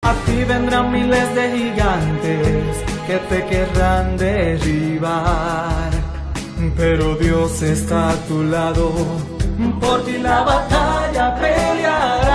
A ti vendrán miles de gigantes que te querrán derribar, pero Dios está a tu lado, por ti la batalla peleará.